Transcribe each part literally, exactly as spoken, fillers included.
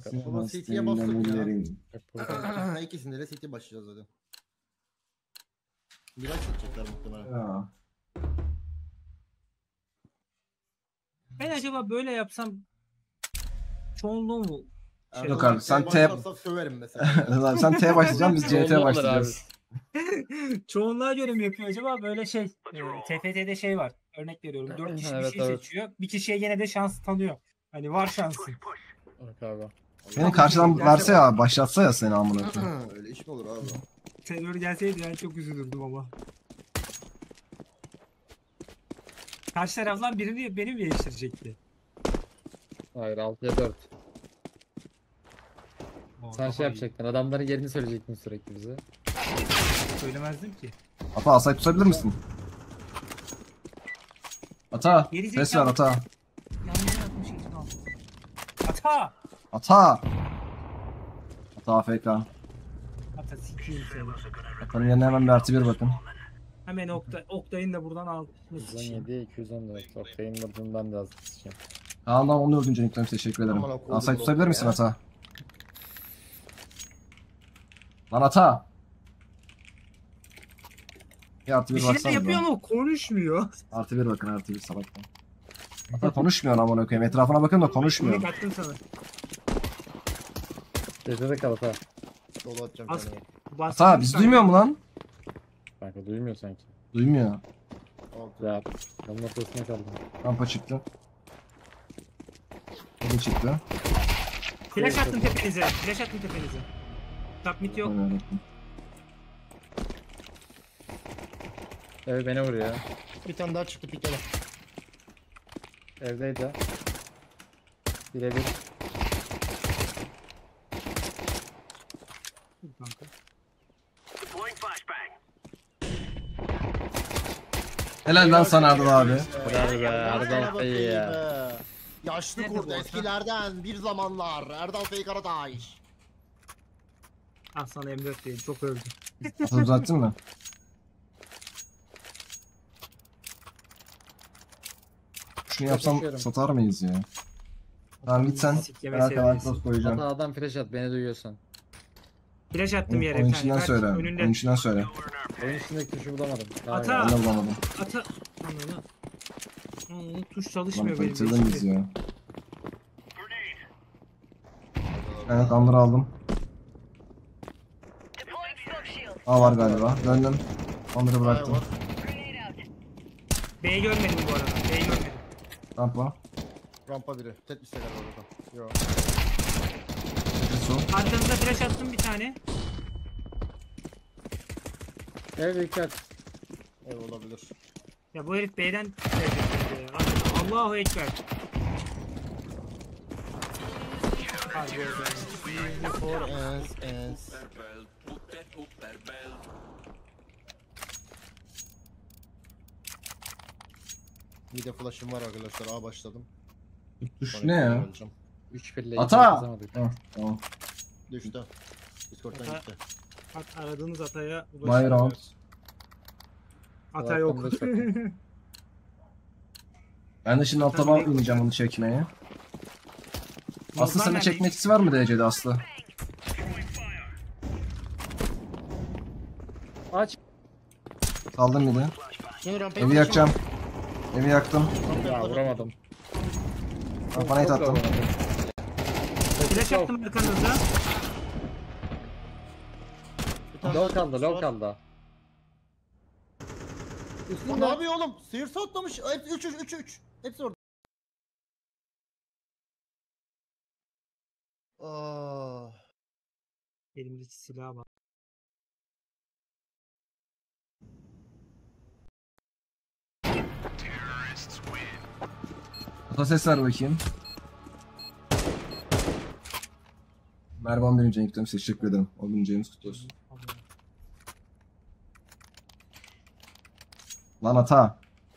bakalım. Baba C T'ye bastık ya. İkisinde de C T başlayacağız hadi. Biraz seçecekler muhtemelen. Ya. Ben acaba böyle yapsam çoğunluğu mu? Şey, Yok abi sen T... söverim mesela. sen T'ye başlayacaksın biz C T'ye başlayacağız. Çoğunluğa göre mi yapıyor acaba? Böyle şey, e, T F T'de şey var. Örnek veriyorum. dört kişi Evet, bir şey evet. seçiyor. Bir kişiye gene de şans tanıyor. Hani var şansı. Bak abi. Senin karşıdan verse ya başlatsa ya seni amına koyayım. Öyle iş mi olur abi? Terör gelseydi ben çok üzülürdüm ama. Karşı taraflar birini beni mi değiştirecekti? Hayır altıya dört. O, Sen daha şey iyi. yapacaktın. Adamların yerini söyleyecektin sürekli bize. Söylemezdim ki. Ata asayt tutabilir misin? Ata Geri ses ver zekalı. ata. Yanlış yapmış işte al. Ata! Ata. Ata A F K. Ata sikiyim seni. Ata'nın yerine hemen bir artı bir bakın. Hemen Okta, Oktay'ın da buradan al. iki yüz on yedi, iki yüz on dört. Oktay'ın vurduğundan da az tutacağım. Kaan'dan on dördüncü nicklerim teşekkür ederim. Aman okudum Asayt doktor tutabilir misin ya. Ata? Lan Ata. Bir artı Bir bir şeyler baksana. yapıyor ama konuşmuyor. Artı bir bakın artı bir salaktan. Ata konuşmuyor amına koyayım. Etrafına bakın da konuşmuyor. Bunu kattım sana. Gecede kal Ata. Dolu atacağım Az- kendime. Bastım Ata bir biz tane. duymuyor mu lan? Kanka duymuyor sanki. Duymuyor. Altı. Ya. Yanın ortasına kaldım. Rampa çıktı. Bu çıktı. Flash attım tepenize. Flash attım tepenize. Submit yok. Öyle. Ev beni vuruyor. Bir tane daha çıktı pikele. Evdeydi. Birebir. Dur kanka. Helal lan sana Erdal abi. Bravo be Erdal Bey ya. Be. Yaşlı Nerede kurt bu eskilerden bir zamanlar Erdal Bey Karataş. Ah sana M dört değil. Çok öldü. Ata uzattın mı? Şunu yapsam Koşuyorum. satar mıyız ya? Tamam git sen. Sik yeme Ben kadar seviyesi. cross koyacağım. Ata adam flash at beni duyuyorsan. Flash attım Oyun, yere. oyun bir tane. içinden Kaç, söyle. önünde. Oyun içinden söyle. Oyun içindeki tuşu bulamadım. Daha Ata! iyi. Ben de bulamadım. Ata. Anladım. Hmm, tuş Lan çalışmıyor benim. bitirdin biz işte. ya. Evet Under'ı aldım. A var galiba. Döndüm. Under'ı bıraktım. B'yi görmedim bu arada. B'yi görmedim. Rampa. Rampa biri. Tet isteler orada. Yo. Su. Arkanıza flash attım bir tane. Ev dikkat. Ev olabilir. Ya bu herif B'den Allahu Ekber. Hadi oradan. For ens ens. Bir de flash'ım var arkadaşlar. A başladım. Tuş Sonra ne ya? ikiye geleceğim. üç birle Ata! Heh, tamam. Düştü. Discord'dan Ata- gitti. At, aradığınız ataya My ulaşın. round. Ata yok. Ben de şimdi altıma ineceğim onu çekmeye. Aslı sana çekme etkisi var mı D C'de Aslı? Aç. Saldım bir de. Şimdi rampaya Evi yakacağım. Evi yaktım. Ya vuramadım. Rampana hit attım. Flash attım arkanızda. Low kaldı low kaldı. O ne yapıyor oğlum? Sıyırsa atlamış. üç üç üç üç. Hepsi orada. Aa. Elimde silah var. Ata ses ver bakayım. Mervan benim Cenk Dönem teşekkür ederim. O gün James kutlu olsun. Lan Ata.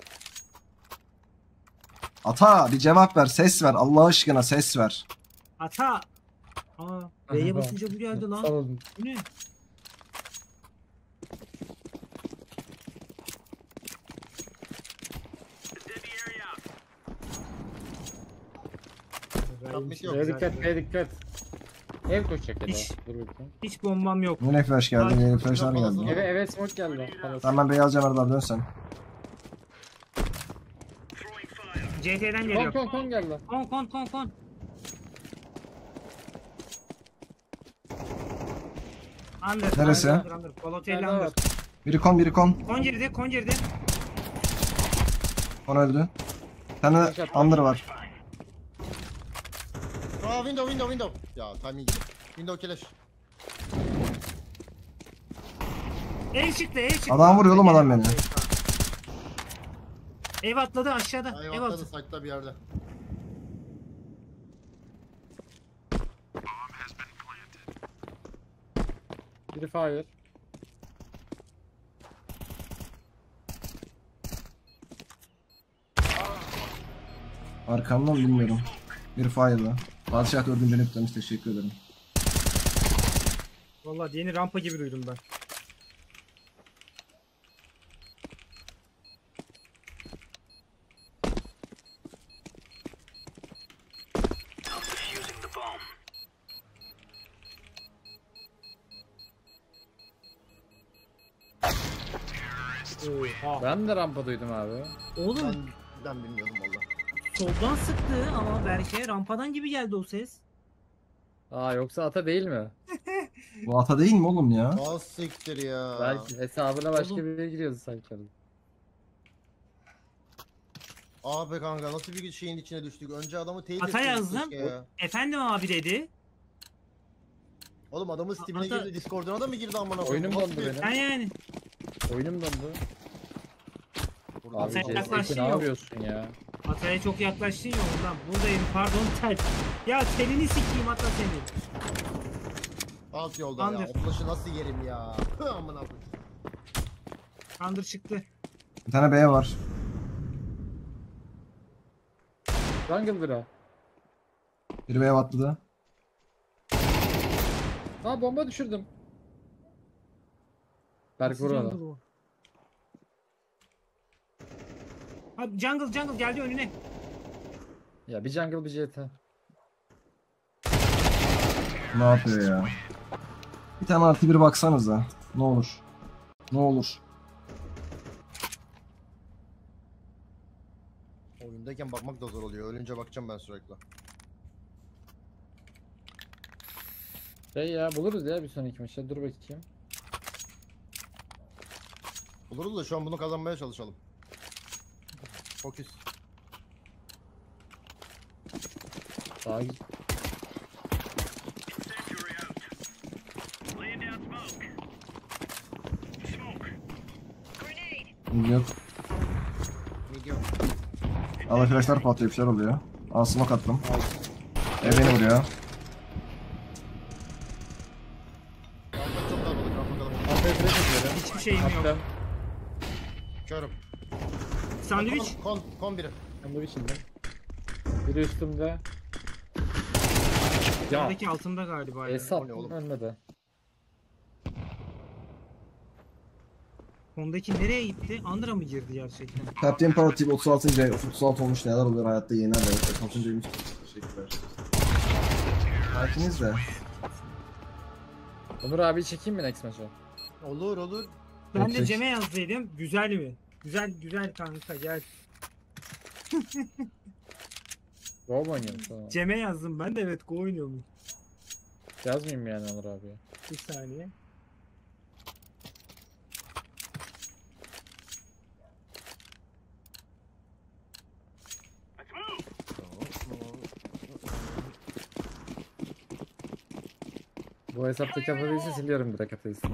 Ata bir cevap ver, ses ver. Allah aşkına ses ver. Ata. Aa, B'ye basınca bu geldi lan. Salın. Bu ne? Submit yok. B'ye dikkat B'ye dikkat. Ev koşacak ya da. Hiç. Dur bakayım. Hiç bombam yok. Yine flash geldi. Yeni flashlar geldi. Eve eve smoke geldi. Palas. Tamam ben beyaz canavar dön sen. C T'den Kon geliyor. kon kon geldi. Kon kon kon kon. Under. Neresi? Under, under. Balotelli Nerede under. var? Biri kon biri kon. Kon girdi, kon girdi. Kon öldü. Bir tane under var. Aa window window window. Ya timing gibi. Window keleş. El çıktı, el çıktı. Adam vuruyor oğlum adam beni. Ev atladı aşağıda. Ay Ev atladı atladı. site'da bir yerde. Biri fire. Arkamdan bilmiyorum. Bir fire'da. Padişah dördüncü nüklemiş, teşekkür ederim. Vallahi yeni rampa gibi duydum ben. Oha. Ben de rampa duydum abi. Oğlum Ben, ben bilmiyordum valla. soldan sıktı ama Berke rampadan gibi geldi o ses. Aa yoksa ata değil mi? Bu ata değil mi oğlum ya? Aa siktir ya. Belki hesabına başka Oğlum. biri giriyordu sanki. Abi kanka nasıl bir şeyin içine düştük? Önce adamı teyit Ata etseydik yazdım. keşke ya. Efendim abi dedi. Oğlum adamın Steam'ine Ata- girdi, Discord'una da mı girdi amına Oyunum Bu nasıl dondu bir- benim. Ben yani. Oyunum dondu. Buradan Abi Sen sal- C S yaklaştın ne yok. yapıyorsun ya? Ataya çok yaklaştın ya ondan. Buradayım pardon tel. Ya telini sikeyim ata seni. Alt yolda ya. Under. O flash'ı nasıl yerim ya? Hı amına koyayım. Kandır çıktı. Bir tane B var. Jungle bira. Biri B'ye atladı. Aa bomba düşürdüm. Berk Nasıl vur ona. jungle o? Abi jungle jungle geldi önüne. Ya bir jungle bir C T. Ne yapıyor ya? Bir tane artı bir baksanıza. Ne olur. Ne olur. Oyundayken bakmak da zor oluyor. Ölünce bakacağım ben sürekli. Şey ya buluruz ya bir sonraki maçta. Dur bakayım. Olurdu da şu an bunu kazanmaya çalışalım. Fokus. Daha Yok. Medium. Allah flashlar patlıyor, bir şeyler oluyor. Aa smoke attım. E beni vuruyor. Rampa çok dağılmadık. Rampa kalabalık. Arkaya flash atıyorum. Hiçbir şeyim yok. Attım. Körüm. Sandviç. Kon, kon, kon biri. Ben bu içinde. Biri üstümde. Ya. Buradaki altında galiba. ya. Esat o ne oğlum? ölmedi. Ondaki nereye gitti? Andra mı girdi gerçekten? Captain Power Team otuz altıncı otuz altı olmuş, neler oluyor hayatta yener de. otuz altıncıymış. Teşekkürler. Sakiniz de. Onur abi çekeyim mi next maç'a? Olur olur. Ben de Okey. Cem'e yazdıydım. Güzel mi? Güzel güzel kanka gel. Go mu oynuyorsun sana? Cem'e yazdım ben de evet go oynuyorum. Yazmayayım mı yani Onur abiye? Bir saniye. Bu hesaptaki atadıysa siliyorum direkt atadıysa.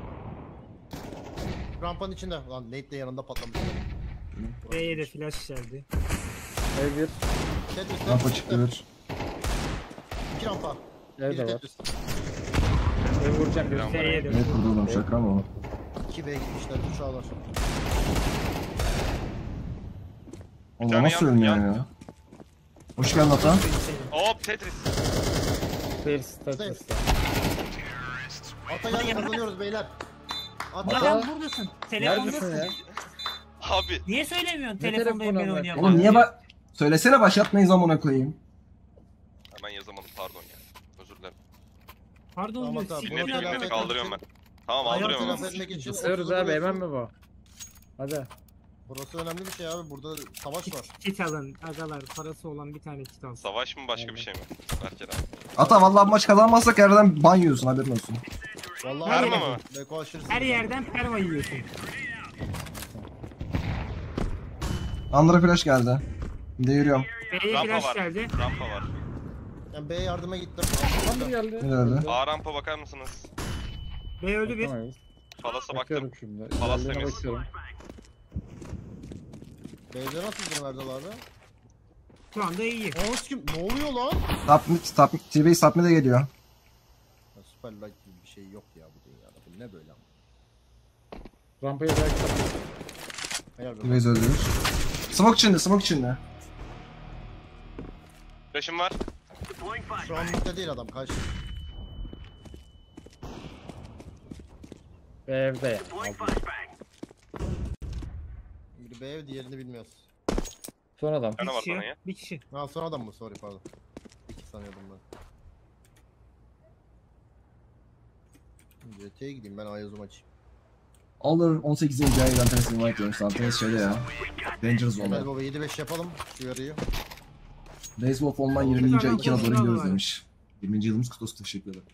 Rampanın içinde. Lan Nate de yanında patlamış. B'ye de flash geldi. Ev bir. Tetris. Rampa çıktı bir. İki rampa. Ev Biri de var. Tetris. Ev vuracağım bir. B'ye de. Ne kurduldum şaka mı o? İki B'ye gitmişler. Üç A'lar. Oğlum o tane nasıl yan- ölmüyor yan- ya? Hoş geldin Ata. Hop Tetris. Stairs, Tetris'te. Ata gel kazanıyoruz beyler. Ata. Ya Ata- sen buradasın. Neredesin Telefondasın. ya? Abi Niye söylemiyorsun? Ne Telefondayım telefonu ben ama? oynayamam. Oğlum niye bak... Söylesene başlatmayın zamana koyayım. hemen yazamadım pardon ya. Özür dilerim. Pardon Tamam, diyor. tamam. siktir Dinledim Bunu lan. dinledim telafi kaldırıyorum ben. etmek Tamam Hayatını aldırıyorum Telafi ama. etmek için Kısıyoruz otuz abi vuruyorsun. hemen mi bu? Hadi. Burası önemli bir şey abi. Burada savaş var. Kit, kit alın. Agalar parası olan bir tane kit alsın. Savaş mı başka bir şey mi? Berker abi. Ata vallahi maç kazanmazsak yerden ban yiyorsun haberin olsun. Vallahi Her öyle. mi? Beko aşırı Her sinirlendim. yerden perma yiyorsun. Andra flash geldi. Deviriyorum. B'ye Rampa flash var. geldi. Rampa var. Ben B'ye yardıma gittim. Tamam geldi. Ne öldü? A rampa bakar mısınız? B öldü bir. Bakamayız. Falasa baktım. Bakıyorum şimdi. Palas Diğerlerine temiz. bakıyorum. B'de nasıl izin verdiler abi? Şu anda iyi. Aa kim? Ne oluyor lan? Top mid, top mid. T-Base top mid'e geliyor. Ya, Süper Lig gibi bir şey yok ya bu dünyada. Bu ne böyle ama? Rampaya bıraktım. Hayal be. T-Base öldürür. Smoke içinde, smoke içinde. Flash'ım var. Şu an midde değil adam. Kaç. Ve evde ya. Aldım. Biri B ev, diğerini bilmiyoruz. Son adam. Ne Bir var kişi. bana ya? Bir kişi. Ha son adam mı? Sorry pardon. İki sanıyordum ben. C T'ye gideyim ben Ayaz'ım açayım. Alır on sekizinci aydan teslim invite diyorum sana. Tenis şeyde ya. Danger Gel Zone'da. baba yedi beş yapalım şu yarıyı. Days of Online yirminci ay iki yıla doğru gidiyoruz demiş. yirminci yılımız kutlu olsun, teşekkür ederim.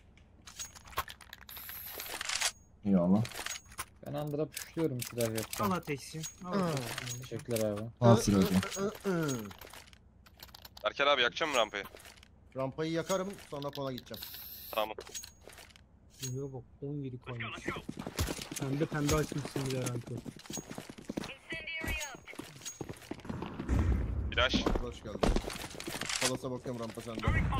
Eyvallah. Ben Andra puşluyorum silah Al yoksa. ateşsin. Al ateşsin. Teşekkürler abi. Al sıra hocam. Berker abi yakacağım mı rampayı? Rampayı yakarım sonra kola gideceğim. Tamam. Yok bak on yedi koymuş. Pembe pembe açmışsın bir de rankı. Flash. Hoş geldin. Kolasa bakıyorum rampa sende.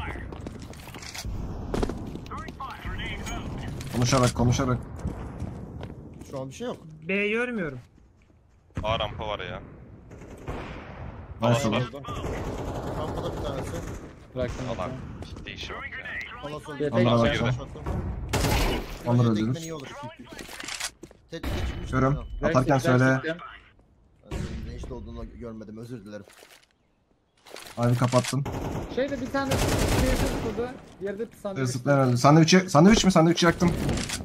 Konuşarak, konuşarak. Şu an bir şey yok. B görmüyorum. A rampa var ya. Ben Falasa var. sonra. Rampada bir tanesi. Bıraktım Allah. adam. Ciddi işi bak ya. Kolasa Bir Onlara tek- bakacağım. Onları Onları öldürürüz. öldürürüz. iyi olur. Tetkik çıkmış. Görüyorum. Ben Atarken Bıraktım, söyle. bıraktım. senin ne işte olduğunu görmedim özür dilerim. Abi kapattım. Şeyde bir tane bir tutuldu. Yerde bir sandviç. Zıplayan öldü. Sandviçi, sandviç mi? Sandviç yaktım.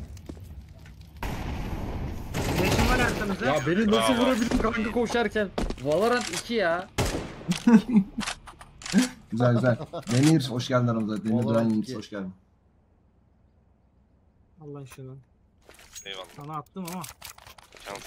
Flash'im var arkamızda. Ya beni nasıl Bravo. vurabildin kanka koşarken? Valorant iki ya. Güzel güzel. Demir, hoş geldin aramıza. Demir Vallahi Duran iyi. Yiğit, hoş geldin. Allah şunu. Eyvallah. Sana attım ama. Şans.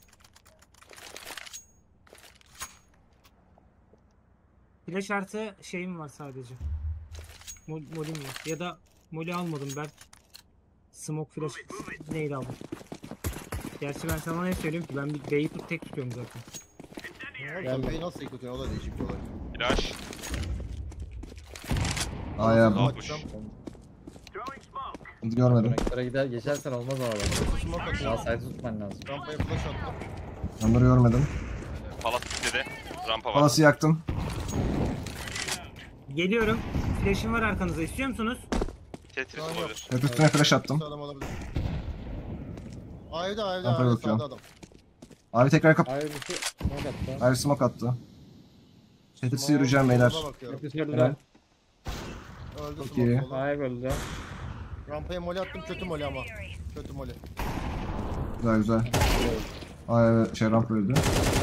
Flash artı şeyim var sadece. Mol, molim var. Ya da moli almadım belki. Smoke flash neydi aldım. Gerçi ben sana ne söyleyeyim ki ben bir B'yi tut tek tutuyorum zaten. Sen B'yi nasıl yıkatıyorsun o da değişik bir olay. Flash. Aa ya, Tamam. bunu görmedim. Örneklere gider geçersen olmaz o arada. Smoke Daha atıyor. sayı tutman lazım. Rampaya flash attım. Onları görmedim. Palas dedi. Rampa var. Palası yaktım. Geliyorum. Flash'im var arkanızda. İstiyor musunuz? Tetris Tamam, olabilir. Hep üstüne flash attım. Sağlam olabilir. Aa evde aa, evde Rampaya aa, bakıyorum. sağda adam. Abi tekrar kap... Hayır bir şey. Ne yaptı? Abi smoke attı. Tetris'i Smoke, yürüyeceğim beyler. sola bakıyorum. Hepsi Helal. öldü. Öldü Çok smoke iyi. sola. Hayır öldü. Rampaya moli attım kötü moli ama. Kötü moli. Güzel güzel. Aa evet, şey ramp öldü.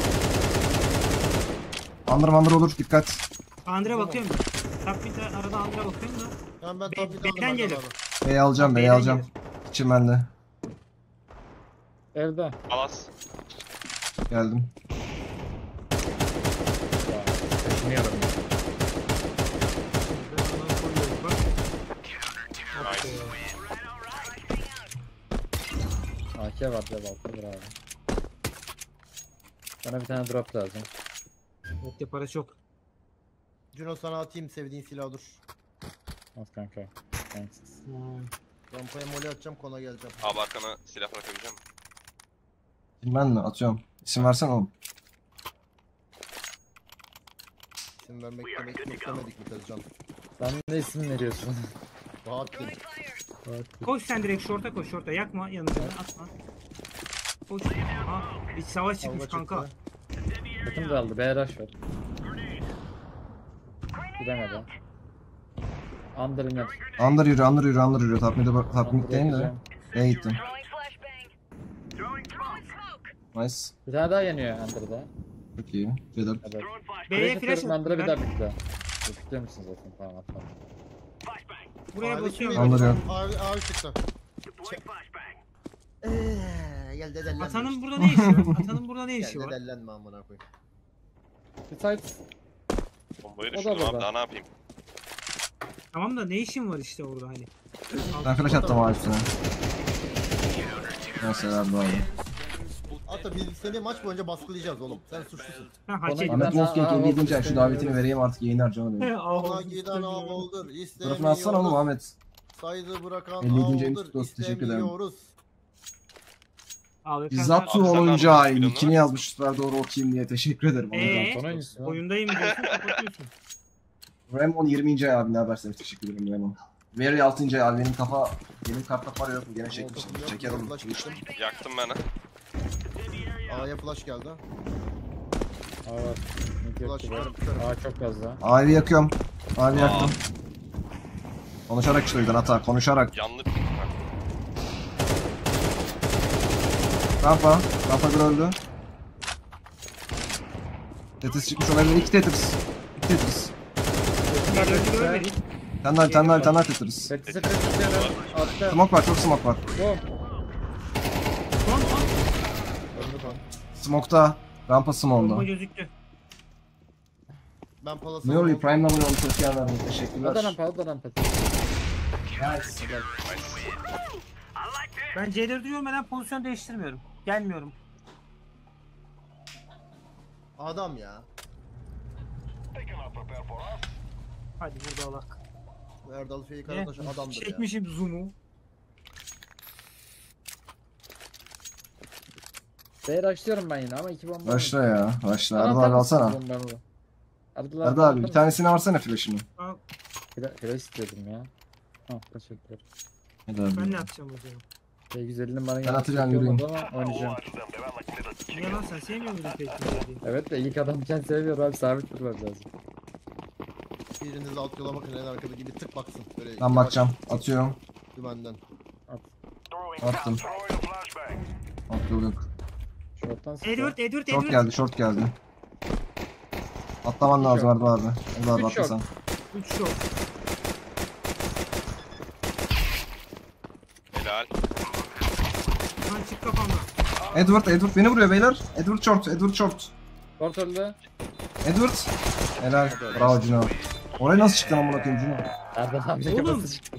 Andır mandır olur, dikkat. Andra bakıyorum. Top bir de arada Andra bakıyorum da. Yani ben Be- top bir B'den aldım gelir. abi. B'yi alacağım, B'yi B'den alacağım. İçim bende. Evde. Palas. Geldim. Ya, taşınıyorum ya. Nice. A K var cevaplı bravo. Bana bir tane drop lazım. Yok ya para çok. Juno sana atayım sevdiğin silahı dur. Az kanka. Thanks. Hmm. Rampaya moli atacağım kona geleceğim. Abi arkana silah bırakabileceğim. İsim ben mi? Atıyorum. İsim versene oğlum. İsim vermek demek yok demedik mi Tezcan? Sen ne isim veriyorsun? Bahattin. Koş sen direkt şorta koş şorta. Yakma yanıcını atma. Koş. Aha bir savaş çıkmış Kavga kanka. çıktı. Takım da aldı. B rush var. Gidemedi. Under iner. Under yürü, under yürü, under yürü. Top mid'e bak, top mid değil de. Yakacağım. B'ye gittim. Nice. Bir tane daha yeniyor Under'da. Çok iyi. C dört. Evet. B'ye Flash flash atıyorum Under'a bir daha attılar. bitti. Bekliyor musun zaten? Tamam atmadım. Buraya Abi basıyorum. kimi- Under yok. Abi, abi çıktı. Eee gel dedellenme. Atanın burada ne işi var? Atanın burada ne işi Gel var? dedellenme amına koyayım. Bir site. Bombayı O da düşürdüm abi burada. daha ne yapayım? Tamam da ne işin var işte orada hani? Ben flash attım abi üstüne. Neyse verdi abi. Hatta biz seni maç boyunca baskılayacağız oğlum. Sen suçlusun. Ha hak Bana- ediyor. Ahmet Ben- Wolfgang Aa, elli yedinci ay. Wolfgang Şu davetini evet. vereyim artık yayın harcama benim. Ona giden av olur. Fotoğrafını İstemiyoruz. atsana oğlum Ahmet. Saydı bırakan elli yedinci ayın av olur. kutlu olsun, teşekkür ederim. İstemiyoruz. Abi, Zatu Abi sen onuncu de ay. anladın Nickini mı? yazmış süper doğru okuyayım diye. Teşekkür ederim. Ee? Son oyuncusu. oyundayım diyorsun kapatıyorsun. Remon yirminci ay abi ne haberseniz teşekkür ederim Remon. Very altıncı ay abi benim kafa benim kartta para yok mu gene çekmiştim. Yok, Çeker oğlum. flash gittim. Yaktım beni. A'ya flash geldi. Aa var. Mid yok Flash gibi. yukarı yukarı. Aa çok fazla. Abi yakıyorum. Abi Aa. yaktım. Konuşarak işte o yüzden hata konuşarak. Yanlış. Rampa. Rampa bir öldü. Tetris çıkmış olabilir. İki Tetris. İki Tetris. Geliyor görmedik. Bir tane daha bir tane daha bir tane daha Tetris. Tetris'e Tetris'e attı. Smoke var çok smoke var. Bom. Son son. Öldü lan. Smoke'ta. Rampa Bomba smoke'da. gözüktü. Ben palası. Ne oluyor? Prime number onu çok iyi anladım. Teşekkürler. O da rampa, o da rampa. Ben C dördü görmeden pozisyon değiştirmiyorum. Gelmiyorum. Adam ya. Hadi burada alak. Bu Erdal Feyik Ne? arkadaş adamdır ya. Çekmişim zoom'u. B'ye rushlıyorum ben yine ama iki bomba. Başla ya. Başla. Bana Arda atar abi mısın alsana. bombamı? Arda Arda abi bir tanesini versene flash'ını. Flash flash istiyordum ya. Ha teşekkürler. Hadi abi. Ben ne yapacağım o zaman? Şey güzelliğinin bana Ben atacağım, gelmesi yürüyün. olmadı ama oynayacağım. Niye lan sen sevmiyor muydun peki dediğin? Evet de ilk adamken seviyor abi sabit durmak lazım. Biriniz alt yola bakın en arkada gibi tık baksın. Böyle Ben bakacağım. Atıyorum. Dümenden. Attım. Alt yol yok. Short'tan sıktı. Edward, Edward, Short Edward. geldi, short geldi. Atlaman lazım Arda abi. Arda abi Üç short. atlasan. üç short. Helal. Lan çık kafamdan. Edward, Edward beni vuruyor beyler. Edward short, Edward short. Short öldü. Edward. Helal. Bravo Cino. Oraya nasıl çıktın amına koyayım Cino? Erdal abi Oğlum. kafası çıktı.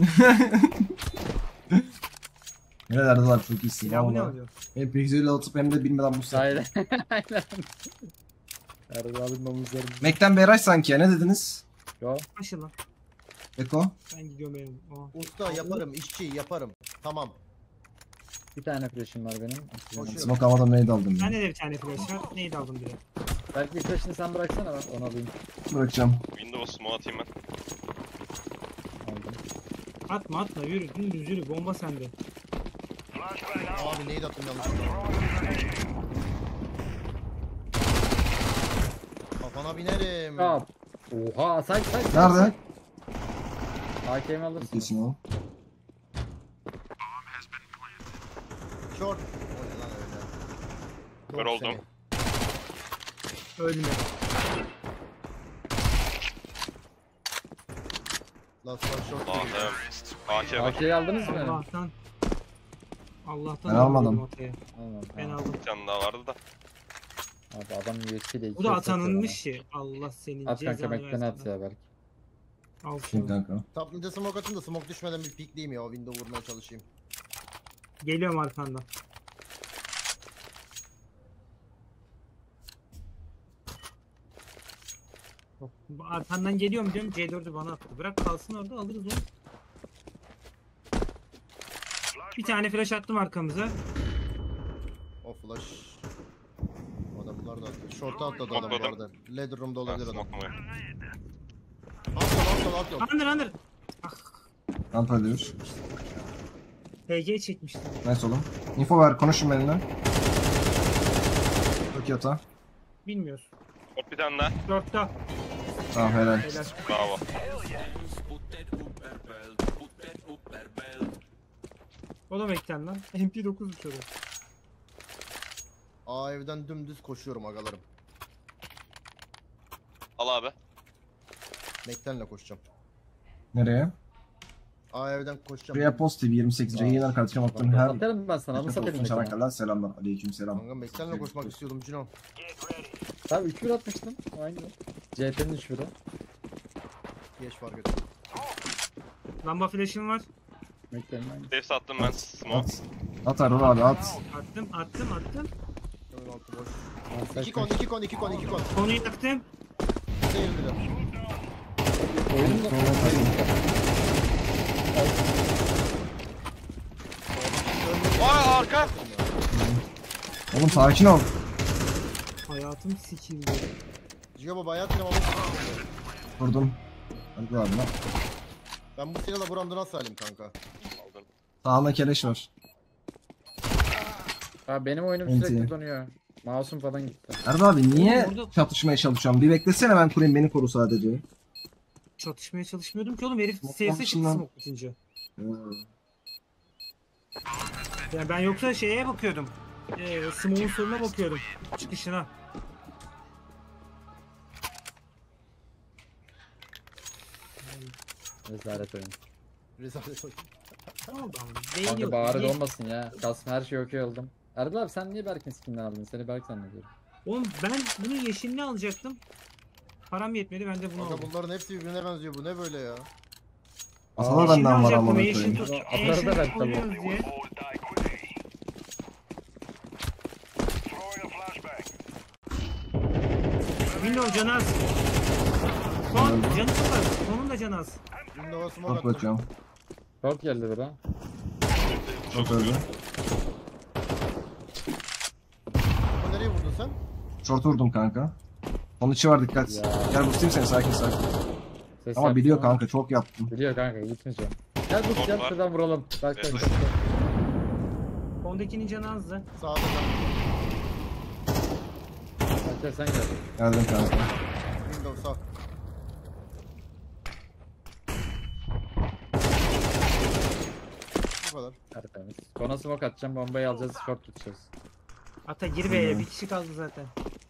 Helal Erdal abi çok iyisin. Ya bu ne Valla. oluyor? Hem pixel'le atıp hem de bilmeden bu sefer. Aynen. Aynen. Erdal abinin omuzlarını. Mac'ten Beray sanki ya ne dediniz? Yo. Aşı lan. Eko. Ben gidiyorum benim. Aa. Usta yaparım, işçi yaparım. Tamam. Bir tane flash'im var benim. Hoş- Smoke havadan nade aldım. Bende ya. de bir tane flash var. Neydi aldım direkt. Belki bir flash'ini sen bıraksana ben onu alayım. Bırakacağım. Windows smoke atayım ben. Aldım. Atma atma yürü dümdüz yürü bomba sende. Abi neydi attım yanlışlıkla. Kafana binerim. Hop. Oha say say. say, Nerede? say. A K M alırsın. Kesin o. Short. O ne lan öyle. Kör Yok oldum. seni. Ölme. Last one short. Lazım. A K A var. K'yi aldınız mı? Allah'tan. Allah'tan Ben almadım. aldım Atay'a. Almadım. Ben tamam. aldım. Bir tane daha vardı da. Abi adam U S B ile iki Bu da kez atanınmış satıyor şey. Allah senin bana. At kanka cezanı Mac'ten versin. at ya belki. Al Kim şunu. kanka? Top mid'e smoke atın da smoke düşmeden bir pikleyeyim ya. O window vurmaya çalışayım. Geliyorum arkandan. Yok, arkandan geliyorum diyorum C dördü bana attı. Bırak kalsın orada alırız onu. Bir tane flash attım arkamıza. O flash. Adamlar da attı. Short'a atladı adam bu Smokladım. arada. Ladder room'da Ben olabilir adam. smoke mu? Alt yol alt yol alt yol. Under under. Rampa diyor. P G çekmiştim. Nice oğlum. Info ver konuşun benimle. Çok iyi hata. Bilmiyoruz. Hop bir tane daha. Dörtte. Tamam helal. Helal. Bravo. O da beklen lan. M P dokuz uçuyordu. A evden dümdüz koşuyorum agalarım. Al abi. Mektenle koşacağım. Nereye? A evden koşacağım. Buraya Post T V yirmi sekiz yayınlar kardeşim attığım her... Atarım ben sana. Nasıl atayım Sana sana? kadar selamlar. Aleyküm selam. Kanka Mektenle koşmak istiyordum Cino. Tabii üç bir atmıştım. Aynı. C T'nin üç biri. Geç fark ettim. Lamba flash'im var. Bekleyin aynı. Safe sattım ben. Smoke. At. At Erol abi at. Attım attım attım. Ön altı boş. Aa, iki kon, iki kon, iki kon, iki kon. Konuyu yaktım. Değil bile. Oyunun da Vay arka. Oğlum sakin ol. Hayatım sikildi. Cigo baba hayat kremalı. Vurdum. Hadi abi lan. Ben bu silahla buramda nasıl halim kanka? Aldın. Sağında keleş var. Abi benim oyunum Enti. sürekli donuyor. Mouse'um falan gitti. Erdo abi niye Orada- çatışmaya çalışıyorum? Bir beklesene ben kurayım beni koru sadece. Çatışmaya çalışmıyordum ki oğlum. Herif Smoke C S'e almışsın çıktı lan. smoke bitince. Hmm. Yani ben yoksa şeye bakıyordum. Eee smoke'un sonuna bakıyordum. Çıkışına. Rezalet oyun. Rezalet oyun. Ne oldu ama? Kanka Beğeniyorum. bağırı Niye- olmasın ya. Kasım her şey okey oldum. Erdal abi sen niye Berk'in skinini aldın? Seni Berk zannediyorum. Oğlum ben bunun yeşilini alacaktım. Param yetmedi ben de bunu Kanka aldım. bunların hepsi birbirine benziyor. Bu ne böyle ya? Asala Aa, benden var alacaktım, amına yeşil koyayım. tut- Atları yeşil da ben tutuyoruz diye. Windows canı az. Son canı çok az. Sonun da canı az. Windows'a smoke Çok attım. bakıyorum. Short geldi bir ha. Çok öldü. Ama nereye vurdun sen? Short vurdum kanka. Onun içi var dikkat. Ya. Gel boostayım seni sakin sakin. Ses Ama yaptın biliyor ha. kanka çok yaptım. Biliyor kanka gitmeyeceğim. Gel bu Short gel var. şuradan vuralım. Bak bak Evet. bak. Sondakinin canı azdı. Sağda can. Bak gel sen gel. Geldim kanka. Windows sağ. Bu kadar. Tertemiz. Kona smoke atacağım, bombayı alacağız, short tutacağız. Ata gir be bir kişi kaldı zaten.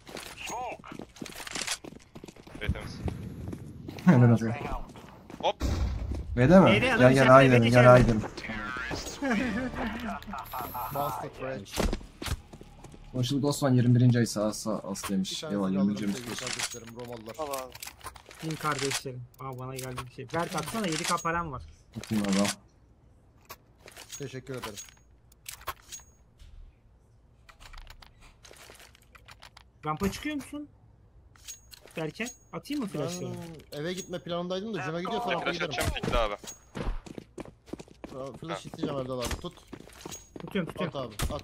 Evet temiz. Helal olsun. Hop. B'de mi? B'de adam Gel gel içeride, haydi B'de gel haydi. Bastard Bridge. Konuşuluk Osman yirmi birinci ay sağ sağ as Bir demiş. tane Eyvallah silah yirmi alırım birinci sevgili ay. kardeşlerim Romalılar. Din kardeşlerim. Aa bana geldi bir şey. Berk atsana yedi K param var. Bakayım adam. Teşekkür ederim. Rampa çıkıyor musun? Derken atayım mı flash'ı? Ben eve gitme planındaydım da Cem'e gidiyorsa rampa Flash giderim. atacağım pikli abi. Flash isteyeceğim Erdal abi. Tut. Tutuyorum tutuyorum. At abi. At.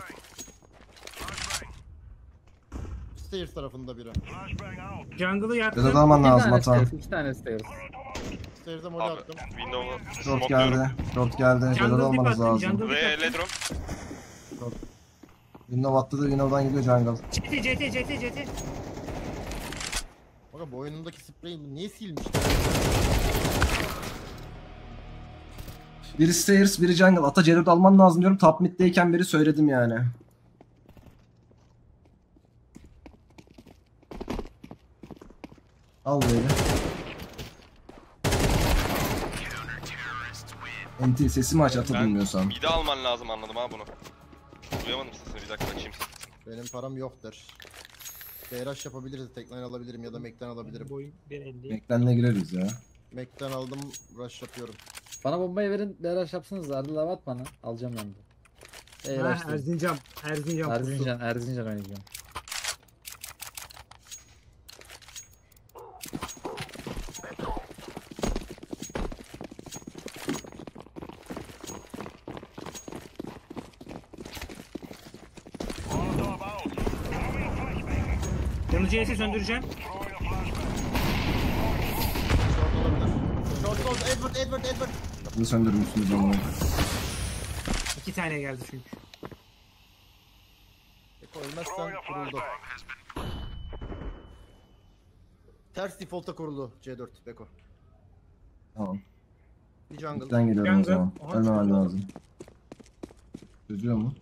Stairs tarafında biri. Jungle'ı Ya da yaktım. dalman İki lazım tane hata. stairs, iki tane stairs. Stairs'e mole Abi attım. window'u Short smokluyorum. geldi. Short geldi. Helal Jungle dip olmanız attım. lazım. Jungle dip Ve attım. ledrum. Window atladı. Window'dan gidiyor jungle. C T C T C T C T. Bakın bu oyunundaki spreyi niye silmiş? Biri stairs, biri jungle. Ata Jared alman lazım diyorum. Top mid'deyken beri söyledim yani. Al böyle. Enti sesimi aç ata Ben duymuyorsan. mide alman lazım anladım ha bunu. Duyamadım sesini bir dakika açayım. Benim param yok der. B R H yapabiliriz. Teknen alabilirim ya da Mac'ten alabilirim. Boyum bir elli. Beklenle gireriz ya. Mac'ten aldım. Rush yapıyorum. Bana bombayı verin, B R H yapsınız. Erdal abi at bana. Alacağım ben de. Ha, Eğer Erzincan. Erzincan. Erzincan. Erzincan, Erzincan oynayacağım. Yanı C S söndüreceğim. Short olabilir. Short oldu. Edward, Edward, Edward. Bunu söndürmüşsünüz onu. İki tane geldi çünkü. Beko ölmezsen kuruldu. Ters default'a kuruldu C dört Beko. Tamam. Bir jungle. Mid'den geliyorum o Jungle. zaman. Aha, Ölmemen jungle. lazım. Çözüyor mu?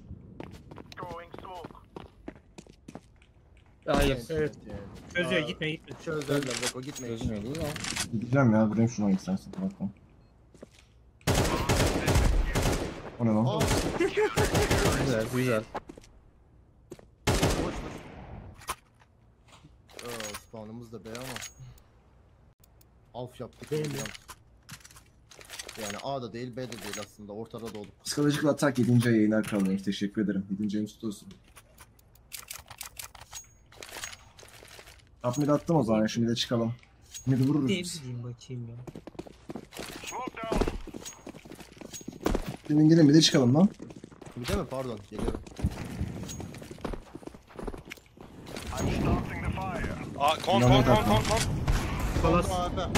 Hayır. Evet. Yani. Çözüyor Aa, gitme gitme. Çözdüler bak o gitme. Çözmüyor değil mi? Gideceğim ya. Vurayım şuna istersen. Bakma. O ne lan? Aa, Güzel güzel. boş boş. Aa, spawnımız da B ama. Alf yaptık. Değil mi? yalnız. Yani A'da değil B'de değil aslında ortada da olup. Psikolojik atak yedinci ay yayınlar kalmış. Teşekkür ederim. yedinci ayın tutu olsun. Top mid attım o zaman. Şimdi de çıkalım. Mid vururuz Ne biz. bileyim bakayım ya. Şimdi gelin bir de çıkalım lan. Bir de mi? Pardon geliyorum. Aa kon kon İnanılmaz kon atma. kon kon. Palas. Aa, B.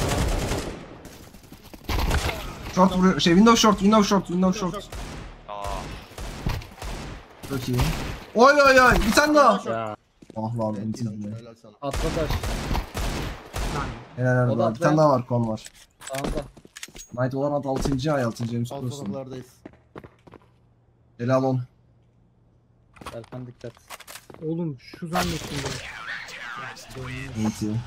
Short vuruyor. Şey window short, window short, window short. Aa. Çok iyi. Oy oy oy. Bir tane daha. Ya Ah lan Evet, entin İlhan, be. helal sana. atla taş. Lan. Helal O da helal. Bir atlayan- tane daha var kon var. Sağında. Night olan at altıncı ay altıncı ayımız Alt olsun. sokaklardayız. Helal on. Serkan dikkat. Oğlum şu zannettim ben. Enti.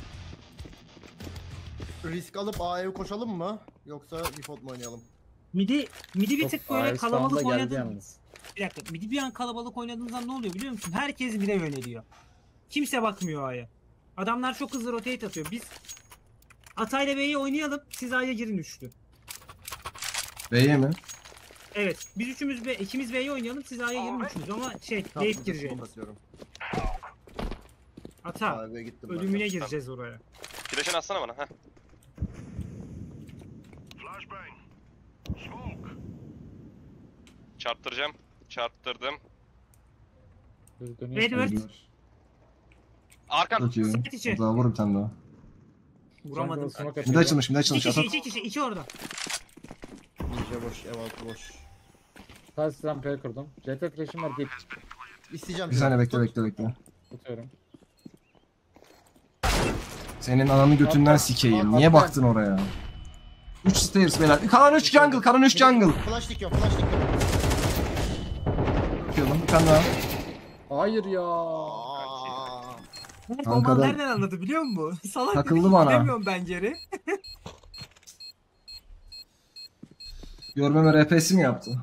Risk alıp A'ya koşalım mı? Yoksa default mu oynayalım? Midi, midi bir Çok tık böyle A S kalabalık geldi oynadın. yalnız. Bir dakika. Midi bir an kalabalık oynadığınızda ne oluyor biliyor musun? Herkes mide yöneliyor. Kimse bakmıyor A'ya. Adamlar çok hızlı rotate atıyor. Biz Atay'la B'yi oynayalım. Siz A'ya girin üçlü. B'ye mi? Evet. Biz üçümüz B, ikimiz B'yi oynayalım. Siz A'ya girin üçünüz. Ama şey, Tamam, gate bir de gireceğiz. smoke atıyorum. Ata. A'ya gittim ben de. Ölümüne gireceğiz oraya. Flash'ını atsana bana. Heh. Çarptıracağım. Çarptırdım. Düz dönüyor. Edward. Arkan. Çok iyi. Sıkıntı içi. O zaman vur bir tane daha. Vuramadım. Smoke Bir de atıyor. açılmış, bir de İki açılmış. kişi, Atat. iki kişi, iki orada. Ninja boş, ev altı boş. Ters rampaya kurdum. J T flash'im var git. İsteyeceğim. Bir saniye bekle bekle bekle. Tutuyorum. Senin ananı götünden sikeyim. Niye baktın oraya? üç stairs beyler. Kalan üç jungle, kalan üç jungle. Flash dikiyorum, flash dikiyorum. Bakıyorum bir tane daha. Hayır ya. Aa, Mert Kanka Oman da- nereden anladı biliyor musun? Salak Takıldı dedi ki, bana. gidemiyorum ben geri. Görmeme R P'si mi yaptı?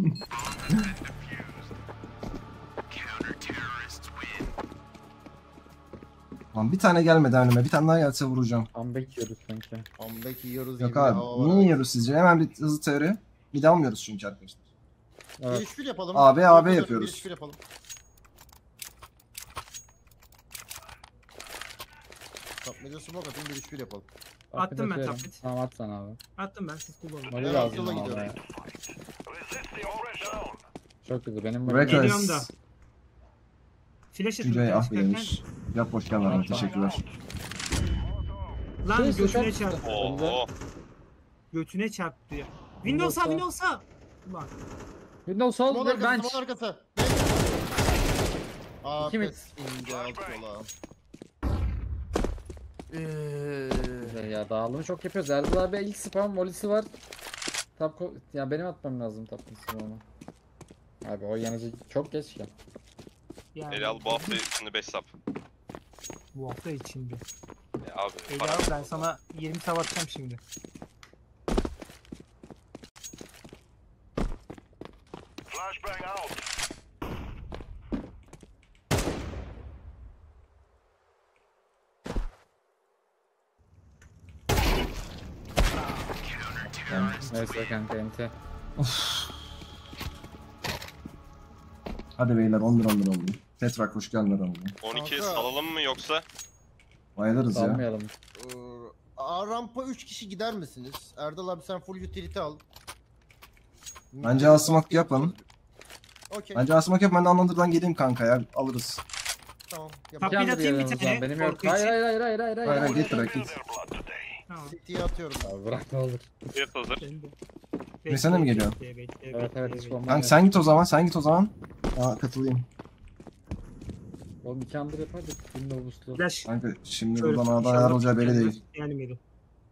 Lan bir tane gelmedi önüme. Bir tane daha gelse vuracağım. Comeback yiyoruz sanki. comeback yiyoruz Yok gibi. hava abi. var. Niye yiyoruz sizce? Hemen bir hızlı teori. Bir de almıyoruz çünkü arkadaşlar. Bir Evet. üç bir yapalım. A B, A B Bir yapıyoruz. üç bir yapalım. Top mid'e smoke atayım, bir üç bir yapalım. Attım ben Atıyorum. tapet. Tamam at sana abi. Attım ben siz kullanın. Mali Ben lazım yola ama gidiyorum. oraya. Çok güzel benim Bırak Mali- Geliyorum da. öyle. Flash Üçüncü ay atın. ah çıkarken- beğenmiş. Yap hoş geldin abi. Teşekkürler. Lan Şey, götüne sıçar- çarptı. Oo. Götüne çarptı ya. Windows'a Windows'a. Ulan. Windows sol Smoke ve arkası, bench. smoke arkası. Bench. Aa, İki mid. pes ince alt yola. Güzel ya dağılımı çok yapıyoruz. Erdal abi ilk spam molisi var. Tap ko- ya benim atmam lazım tap spamı. Abi o yanıcı çok geç ya. Yani Elal bu hafta içinde beş sap. Bu hafta içinde. E abi. Ey para- abi ben sana yirmi savaş atacağım şimdi. Neyse kanka ente. Hadi beyler on bir on bir oldu. Tetrak hoş geldin abi. on iki Kanka. salalım mı yoksa? Bayılırız ya. Salmayalım. Ee, A rampa üç kişi gider misiniz? Erdal abi sen full utility al. Bence asmak yapalım. Okey. Bence asmak yap ben de anladırdan geleyim kanka ya. Alırız. Tamam. Bak, Yapalım. bir Yandır atayım bir yanımızdan, tane, benim yok. korku Hayır için. hayır hayır hayır hayır. Hayır hayır git bırak git. Tamam. City'ye atıyorum. Abi bırak ne olur. Evet hazır. Ben de. Mesele mi geliyor? Bekle, bekle, Evet bekle, evet hiç bekle. bomba Kanka yok. sen git o zaman sen git o zaman. Aa katılayım. Oğlum iki andır yapardık. Windows boostlu. Flash. Kanka şimdi Şöyle buradan A'da inşallah ayar olacağı belli gelmez. değil. Gelmedi.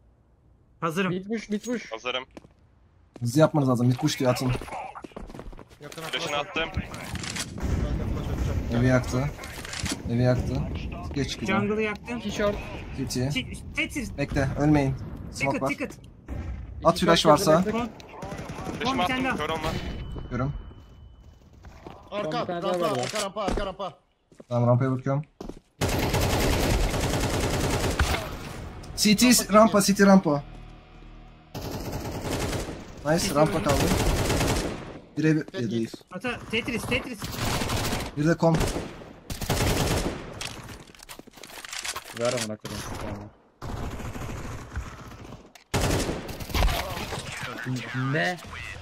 Hazırım. Bitmiş bitmiş. Hazırım. Hızlı yapmanız lazım. Bitmiş diyor atın. Yakına Flash'ını flash at. attım. Ben de flash atacağım. Evi yaktı. Evi yaktı. Geç çıkacağım. Jungle'ı yaktım. İki short. City. Ti- Tetris. Bekle ölmeyin. Smoke Ticket var. ticket. At İki flash short varsa. girdi, Kon. Flash'ımı bir tane attım. daha. Kör olma. Görüm. Arka, Son bir tane daha rampa, var ya. arka rampa, arka rampa. Tamam rampaya bakıyorum. City rampa, city rampa. Nice rampa kaldı. Bir ev ya değil. Ata Tetris Tetris. Bir de kom. Ver amına koyayım. Tamam. Ne?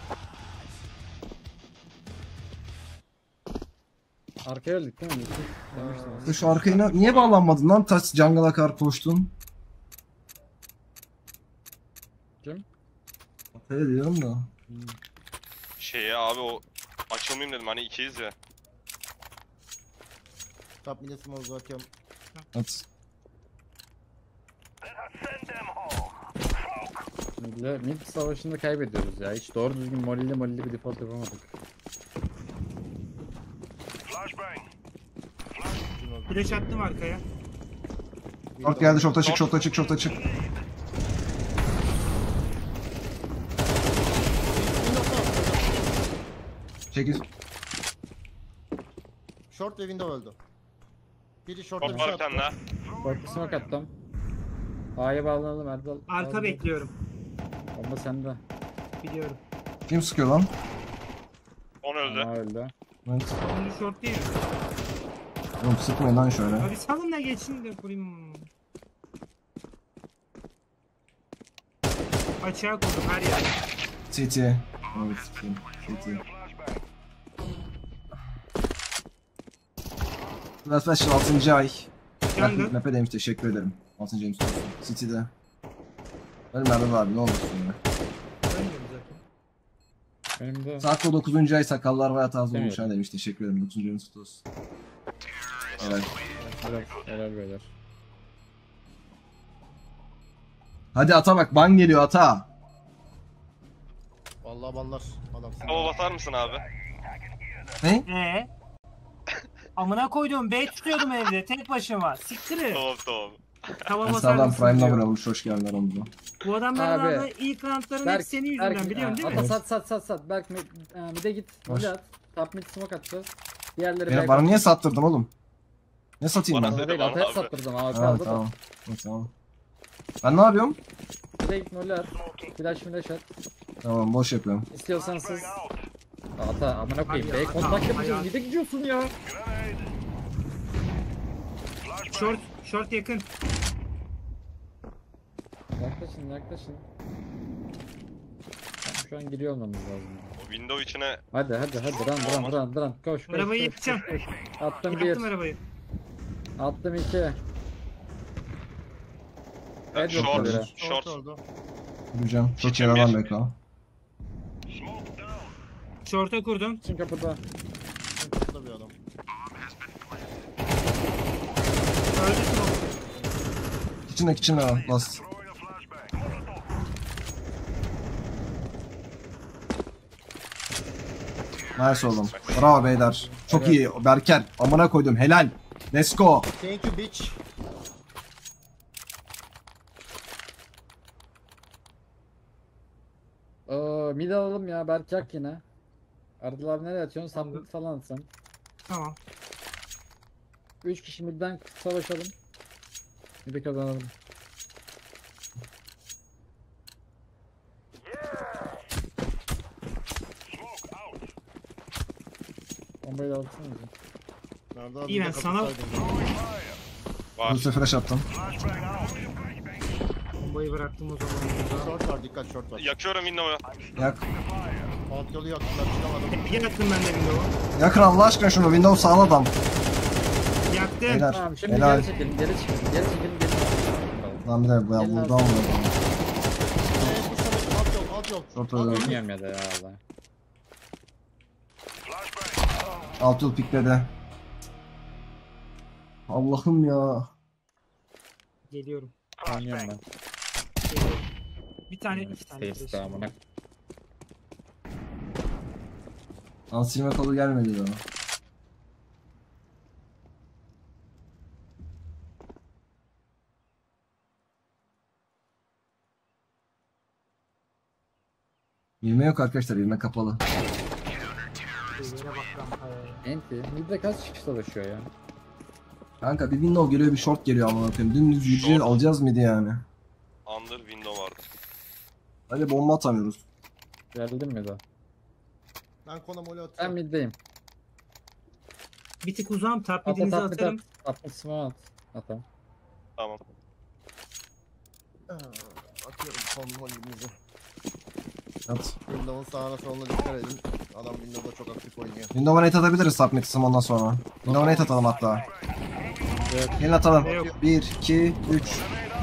Arkaya öldük değil mi? Demiştiniz. Şu arkaya ne- niye bağlanmadın lan? Taş jungle'a kar koştun. Kim? Arkaya diyorum da. Şeye abi o açılmayayım dedim hani ikiyiz ya. Top mid'e smoke uzarken. At. Mid, mid savaşında kaybediyoruz ya. Hiç doğru düzgün molili molili bir default yapamadık. Flash attım arkaya. Short geldi, short açık, short açık, short açık. Çekil. Short ve window öldü. Biri short'ta Top bir şey var bir tane attı. daha. Korku smoke attım. A'ya bağlanalım Erdal. Arka Erdal. bekliyorum. Bomba sende. Biliyorum. Kim sıkıyor lan? on öldü. Aa öldü. Evet. Sonuncu short değil mi? Oğlum sıkmayın lan şöyle. Abi salın da geçin de kurayım. Açığa koydum her yer. City. Evet, City. Last Fashion altıncı ay. Jungle. Mepe demiş, teşekkür ederim. altıncı ayımız olsun. City'de. Benim Erdal abi ne olursun ya. Ölmüyorum zaten. Benim de. Sakko dokuzuncu ay sakallar ve taze olmuş Evet. ha demiş, teşekkür ederim. dokuzuncu ayımız kutlu olsun. Evet. Helal, helal beyler. Hadi ata bak, ban geliyor ata. Vallahi banlar. Adamsın. Hava basar mısın abi? Ne? Ee? Amına koyduğum bey tutuyordum evde tek başıma. Siktir. Tamam tamam. Tava basar Instagram mısın Prime'la diyor. vurulmuş, hoş geldin aramıza. Bu adamların Abi. aldığı ilk roundların Berk, hep senin Berk, yüzünden biliyorsun değil Ata mi? sat sat sat sat. Berk mid, e, mid'e git. Boş. Mide at. Top mid smoke atacağız. Diğerleri Beni, Berk bana at. niye sattırdın oğlum? Ne satayım Bana ben? dedi Bana değil bana Ata'ya abi. sattırdım abi. Ha, Kaldı da. tamam. Evet, tamam. Ben ne yapıyorum? Mid'e git molly at. Flash flash at. Tamam, boş yapıyorum. İstiyorsan siz. Ata amına koyayım. Hadi ya, Bey Ata, kontak yapacağız. ayağı- Mid'e gidiyorsun ya. Short, short yakın. Yaklaşın yaklaşın. Tamam, şu an giriyor olmamız lazım. O window içine Hadi hadi hadi run run run run. Koş koş Arabayı koş, yapacağım. koş, koş. Attım bir. Yaktım arabayı. Attım iki. Evet, short, yok short, böyle. Short oldu. Yürüyeceğim. Çok Kitchen yaralan bir. beka. Short'a kurdum. Kim kapıda? Short'ta bir adam. Öldü smoke. Kitchen'da kitchen'da last. Nice oğlum. Bravo beyler. Çok Evet. iyi. Berker. Amına koydum. Helal. Let's go. Thank you bitch. Oo, mid alalım ya. Berk yak yine. Erdal abi nereye atıyorsun? Saplık falan atsan. Tamam. üç kişi midden savaşalım. Mid'i kazanalım. Bombayı da alsana bize. Nerede abi? İyi, ben Bir de sana- kapatsaydın. var. Bu sefer flash attım. Bombayı bıraktım o zaman. Short var, dikkat short var. Yakıyorum window'u. Yak. Alt yolu yaktılar, çıkamadım. Bir yaktım ben de window'u. Yakın Allah aşkına şunu. Windows sağlı adam. Yaktım. Beyler. Tamam şimdi Helal. geri çekilin, geri çekilin, geri çekilin, geri çekilin. Lan bir de ya Gelin vurdu abi. ama. Eee bu Samet, alt yol, alt yol. Short Alt yol. öldü. Bilmiyorum ya da ya Allah. Alt yıl pikledi. Allah'ım ya. Geliyorum. Oynuyorum ben. Geliyorum. Bir tane, iki tane. Face flash. daha amına. Ansilme kolu gelmedi daha. Yürüme yok arkadaşlar, yürüme kapalı. Yere bak rampaya ya. Enti. Mid'de kaç kişi dolaşıyor ya? Kanka bir window geliyor, bir short geliyor amına koyayım. Dümdüz yürüyeceğiz, Short. alacağız mıydı yani? Under window vardı. Hadi bomba atamıyoruz. Geldim mi daha? Ben kona mole Ben atıyorum. mid'deyim. Bir tık uzağım. Top At midinizi at at mid atarım. at. At smoke at. Atam. Tamam. Aa, Atıyorum kon molimizi. At. Windows'un sağına soluna dikkat edin. Adam Windows'da çok aktif oynuyor. Window'a net atabiliriz submit'sim ondan sonra. Window'a net atalım hatta. Evet. Gelin atalım. Yok. bir, iki, üç.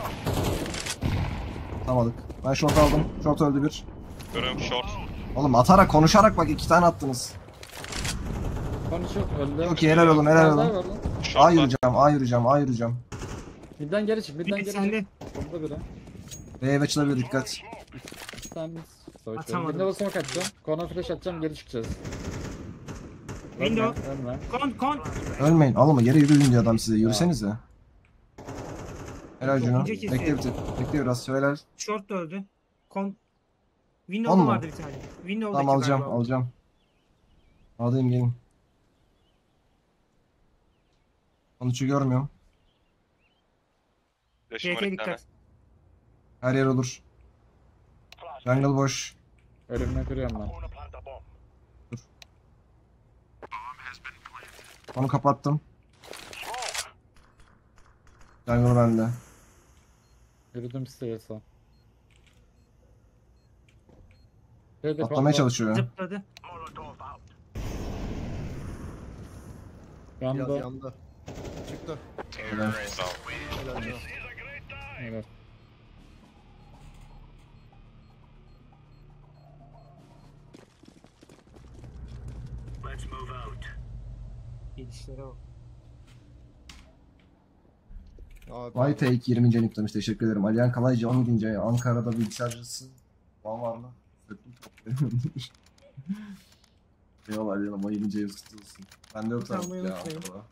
Atamadık. Ben short aldım. Short öldü bir. Görüyorum short. Oğlum atarak, konuşarak bak iki tane attınız. Konuşuyor. Öldü. Çok iyi, helal olun, helal Biraz daha olun. var lan. Short A var. yürüyeceğim, A yürüyeceğim, A yürüyeceğim. Mid'den geri çık. Mid'den Bir geri sende. çık. Burada biri. B'ye açılabilir, dikkat. Bir tane savaşıyorum. Atamadım. Windows'a smoke atacağım. Corner flash atacağım. Geri çıkacağız. Window. Ölme, ölme. Kon kon. Ölmeyin, alma geri yürüyün diyor adam size, yürüsenize. Helal Çok Cuna. ince kesiyor. Bekle bir tık, bekle biraz, helal. Short da öldü. Kon. On Window'da mu? vardı bir tane. Window'daki Tamam alacağım, galiba. alacağım. Alayım gelin. Sonucu görmüyorum. Flash'ım var C T bir tane. dikkat. Her yer olur. Jungle boş. Ölümüne kırıyorum ben. Onu kapattım. Jungle bende. Yürüdüm stairs'a. Şöyle Atlamaya çalışıyor. Zıpladı. Biraz Yanda. yandı. Çıktı. Helal. Sağ ol. Helal ya. Evet. Gelişlere bak. Abi, Vay take yirminci ayını kutlamış, teşekkür ederim. Alihan Kalaycı on yedinci ayı. Ankara'da bilgisayarcısı. Puan var mı? Eyvallah Alihan'ım, on yedinci ayı kutlu olsun. Ben de yok Tamam, sanırım ya unutmayın. Ankara'da.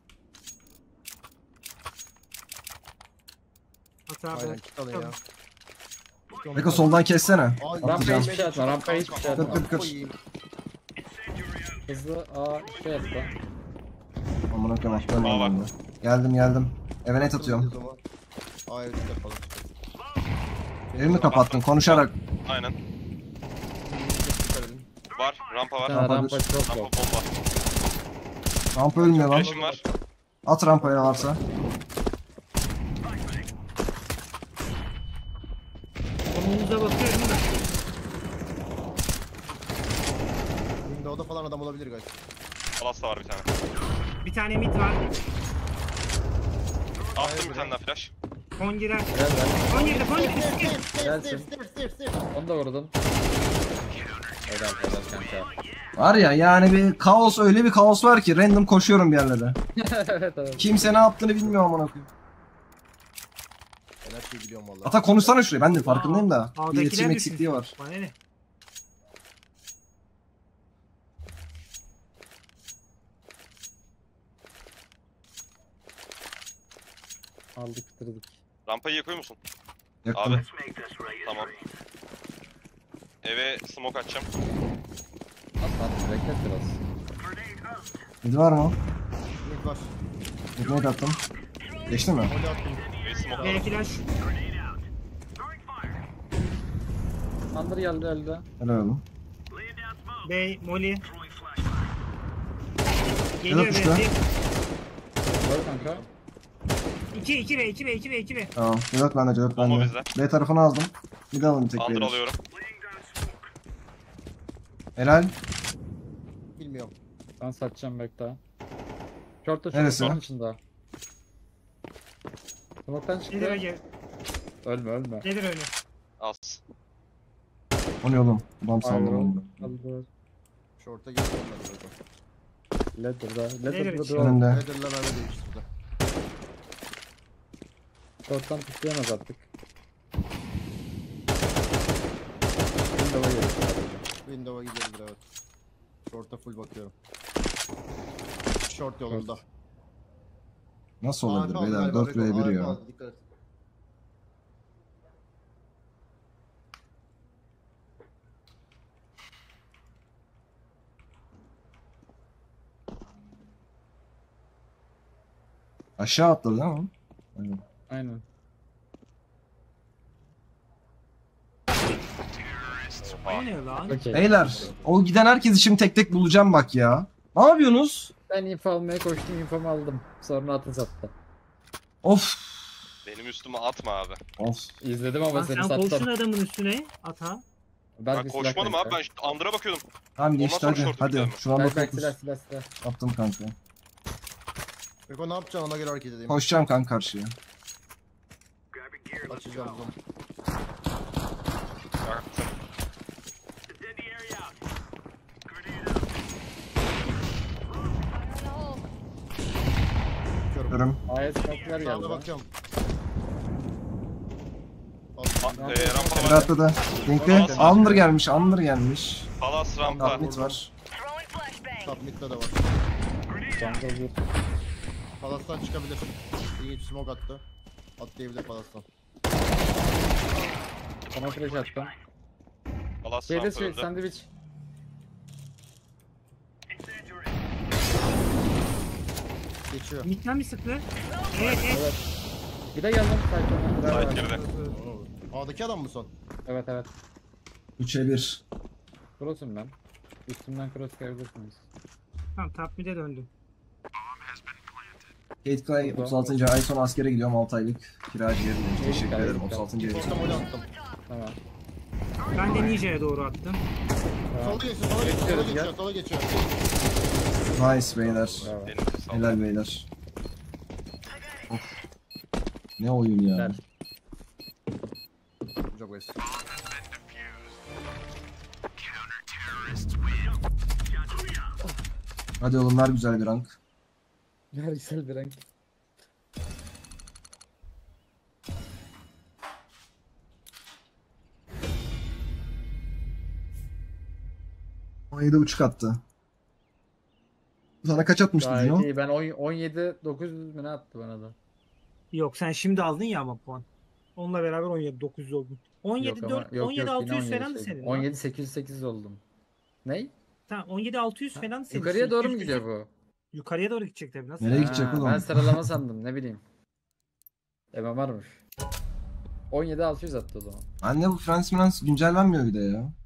Hata Aynen ben. kit alın ya. Beko soldan kessene. Ay, Rampaya Atacağım. hiçbir şey atma. Rampaya hiçbir şey Kır atma. kır kır. koyayım. Hızlı A şey attı. Aman okuyam atlarım Aa, bak. ben de. Geldim geldim. Eve net atıyorum. Ay evet yapalım. Evimi kapattın konuşarak. Aynen. Dikkat edin. Var. Rampa Bir var. tane Rampa rampa bir. çok Rampa yok. bomba. Rampa ölmüyor lan. Flash'ım var. At rampaya varsa. Konumuza bakıyorum da. Windows'da falan adam olabilir guys. Palas da var bir tane. Bir tane mid var. Attım bir tane daha flash. Kon girer. Gel gel. Kon girdi. Kon girdi. Gelsin. Onu da vurdum. Helal helal kanka. Var ya yani bir kaos, öyle bir kaos var ki random koşuyorum bir yerlere. Evet evet. Kimse ne yaptığını bilmiyor amına koyayım. Ben her şeyi biliyorum valla. Ata konuşsana şuraya, ben de farkındayım da. Bir Aldakiler iletişim düşün. eksikliği var. Bana ne? Aldık bitirdik. Rampayı yakıyor musun? Yaktım. Abi. Tamam. Eve smoke atacağım. At at beklet biraz. Mid var mı? Mid var. Mid attım. Geçti mi? Mole attım. Eve smoke B var. flash. Under geldi öldü. Helal olun. B molly. Geliyor Yok B. işte. Öl kanka. iki iki B iki B iki B iki B. Tamam. Cevap bende, cevap Bomba bende. bizde. B tarafını aldım. Mid alın tek Under beyler. alıyorum. Helal. Bilmiyorum. Ben satacağım bekle. Short'ta Neresi? short onun içinde. Smoke'tan Nedir çıktı. Ege? Ölme ölme. Nedir öyle? Az. O ne oğlum? Bam Hayır sandım oğlum. onu. Aldı. Short'a girdi olmadı burada. Ladder'da. Nedir Ladder'da için? duvar. Önünde. Header'la merve değiştirdi. Short'tan tutlayamaz artık. Window'a girdi. Windows'a gidebilir evet. Short'a full bakıyorum. Short yolunda. Nasıl olabilir Aa, beyler? galiba, dört ve galiba, bir ya. galiba, dikkat et. Aşağı atladı değil mi? Aynen. Aynen. Oha. O ne lan? Okey. Beyler o giden herkes için tek tek bulacağım bak ya. Ne yapıyorsunuz? Ben info almaya koştum, infomu aldım. Sonra atın sattı. Of. Benim üstüme atma abi. Of. İzledim ama Lan seni sen sattım. koştun adamın üstüne. Ata. Berk Ben bir silah koşmadım kanka. abi ben şu- Under'a bakıyordum. Tamam Ondan geçti sonra hadi. short'a Hadi. gidelim. Şu anda Berk Berk fokus. silah silah silah. Attım kanka. Beko ne yapacaksın ona göre hareket edeyim. Koşacağım kanka karşıya. Açacağım o zaman. Yaktım. Bakıyorum. Görüm. A'ya sıkıntılar geldi. Sağda lan. bakıyorum. A- e, rampa var. Berat'ta da. Linkli. Alnır gelmiş. Alnır gelmiş. Palas rampa. Top mid var. Top mid'de de var. Jungle bir. Palas'tan çıkabilir. İyi smoke attı. Atlayabilir Palas'tan. Sana flash attım. Palas Şeyde rampa şey, öldü. sandviç. Geçiyor. Mid'den mi sıktı? Evet evet. Evet. Bir de geldim. Sayton'a. Side Evet girdi. Oo. A'daki adam mı son? evet. evet. üçe bir. Cross'um ben. Üstümden cross koyabilirsiniz. Tamam top mid'e döndüm. Kate Clay otuz altıncı ay son askere gidiyorum altı aylık. Kiracı yerim demiş. Teşekkür ederim otuz altıncı ay için. Short'a mole attım. Tamam. Ben de Ninja'ya doğru attım. Sola geçiyor, sola geçiyor, sola Geçiyoruz, geçiyor, gel. sola geçiyor. Nice beyler. Bravo. Elinize sağlık. Helal beyler. Of. Ne oyun ya. Güzel. Çok basit. Hadi oğlum ver güzel bir rank. Güzel güzel bir renk. on yedi buçuk attı. Sana kaç atmıştı Gayet Zino? iyi. Ben on- 17 dokuz yüz mü ne attı bana da. Yok sen şimdi aldın ya ama puan. Onunla beraber on yedi dokuz yüz oldun. on yedi Yok ama- dört yok, on yedi yok, altı yüz yine falan da şeydi. senin. on lan. yedi sekiz yüz sekiz oldum. Ney? Tamam on yedi altı yüz falan senin. Yukarıya doğru mu sekiz yüz gidiyor bu? Yukarıya doğru gidecek tabii nasıl? Nereye gidecek oğlum? Ben sıralama sandım ne bileyim. M M R'mış. on yedi altı yüz attı o zaman. Anne bu Frans Frans güncellenmiyor bir de ya.